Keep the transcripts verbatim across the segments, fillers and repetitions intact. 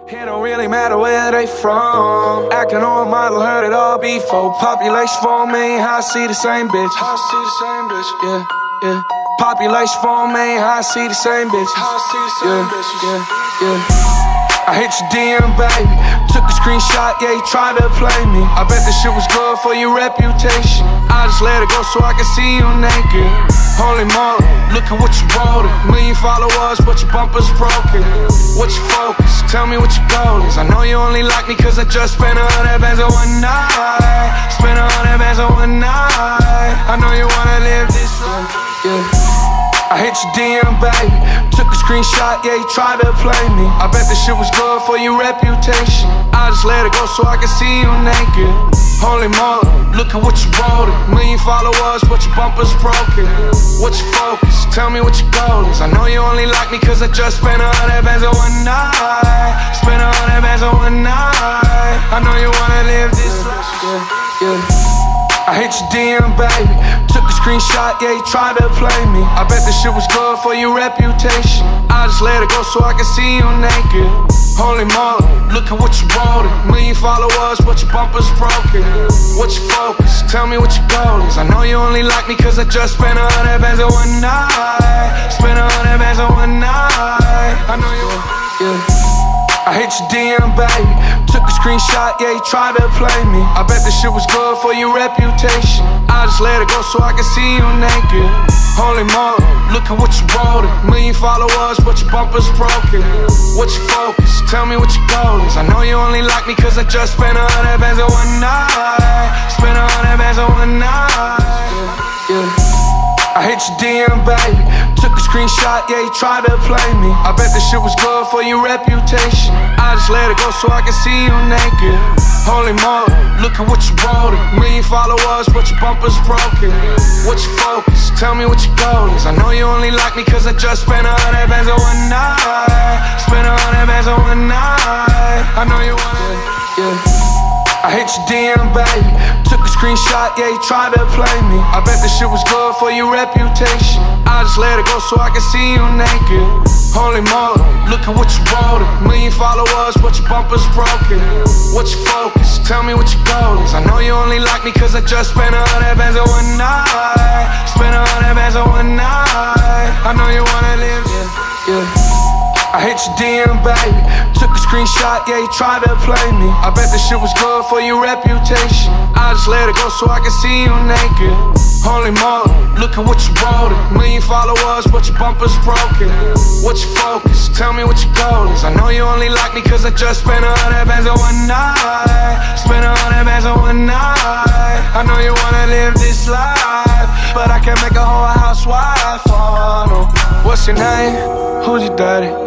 It don't really matter where they from. Acting on a model, heard it all before. Population four million, how I see the same bitch. How I see the same bitch, yeah, yeah. Population four million, how I see the same bitch. How I see the same bitch, yeah, yeah. I hit your D M, baby. Took a screenshot, yeah, you tried to play me. I bet this shit was good for your reputation. I just let it go so I can see you naked. Holy moly, look at what you wrote. Million followers, but your bumper's broken. What's your focus? Tell me what your goal is. I know you only like me cause I just spent a hundred bands on one night. Spent a hundred bands on one night. I know you wanna live this life, yeah. I hit your D M, baby. Took a screenshot, yeah, you tried to play me. I bet this shit was good for your reputation. I just let it go so I can see you naked. Holy moly, look at what you wrote. Million followers, but your bumper's broken. What's your focus? Tell me what your goal is. I know you only like me cause I just spent a hundred bands on one night. Spent a hundred bands on one night. I know you wanna live this life, yeah, yeah. I hit your D M, baby. Took a screenshot, yeah, you tried to play me. I bet this shit was good for your reputation. I just let it go so I can see you naked. Holy moly, look at what you wrote. Million followers, but your bumper's broken. What's your focus? Tell me what your goal is. I know you only like me cause I just spent a hundred bands on one night. Spent a hundred bands on one night. I know you, yeah. I hit your D M, baby. Took a screenshot, yeah, you tried to play me. I bet this shit was good for your reputation. I just let it go so I can see you naked. Holy moly, look at what you wrote. Million followers, but your bumper's broken. What's your focus? Tell me what your goal is. I know you only like me cause I just spent a hundred bands on one night. Spent a hundred bands on one night, yeah, yeah. I hit your D M, baby. Took a screenshot, yeah, you tried to play me. I bet this shit was good for your reputation. I just let it go so I can see you naked. Holy moly, look at what you wrote. Million followers, but your bumper's broken. What's your focus? Tell me what your goal is. I know you only like me cause I just spent a hundred bands on one night. Spent a hundred bands on one night. I know you wanna, yeah. I hit your D M, baby. Took a screenshot, yeah, you tried to play me. I bet this shit was good for your reputation. I just let it go so I can see you naked. Holy moly, look at what you wrote. Million followers, but your bumper's broken. What's your focus? Tell me what your goal is. I know you only like me cause I just spent a hundred bands on one night. Spent a hundred bands on one night. I know you wanna live, yeah, yeah. I hit your D M, baby. Took a screenshot, yeah, you tried to play me. I bet this shit was good for your reputation. I just let it go so I can see you naked. Holy moly, look at what you wrote. Million followers, but your bumper's broken. What's your focus? Tell me what your goal is. I know you only like me cause I just spent a hundred bands on one night. Spent a hundred bands on one night. I know you wanna live this life, but I can't make a whole housewife, oh no. What's your name? Who's your daddy?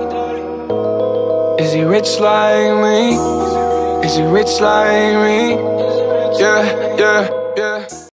Is he rich like me? Is he rich like me? Yeah, yeah, yeah.